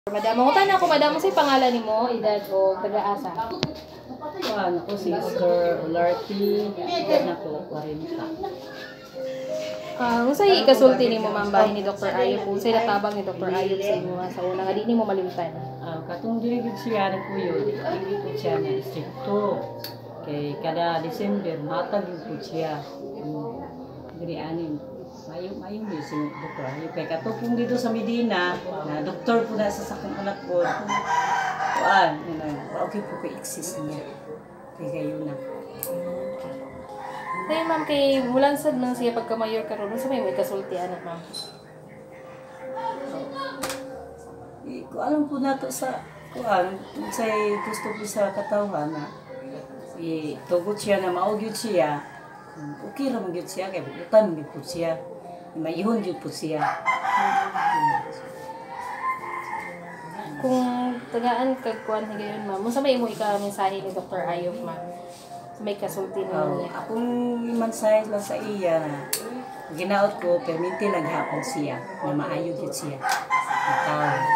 Madam, mangutan ako, madam, sa pangalan nimo, edad o taga-asa? Ako si Dr. Olarty, edad na ko, 40. Kung sa'yo ikasulti nimo ma'am bahay ni Dr. Ayub, kung sa'yo natabang ni Dr. Ayub sa imo sa una nga di nimo malimtan. Katong dirigid siya na kuyo, hindi po siya na istrikto. Kay kada December, matag yung po siya. Diri anin. Mayong din si Dr. Ayub. Kaya katupong dito sa Medina, na doktor po na sa sakong anak ko. Okay po kay exist niya. Kaya kayo na. Kaya ma'am, kay mulan sad man siya pagka-mayor karon sa may kasulti anak ma'am. Kung alam po na to sa gusto po sa katawan na tugot siya na maugyod siya, okay ra magyud siya kay butan gyud po siya. Mayihon gyud po siya. Kung tagaan kagkuan higayon ma'am, unsa may imo ika-mensahe ni Dr. Ayub ma'am? May kasulti nimo niya. Akong mensahe lang sa iya na ginaot ko perminti lang hapon siya na maayo gyud siya. Ikaw.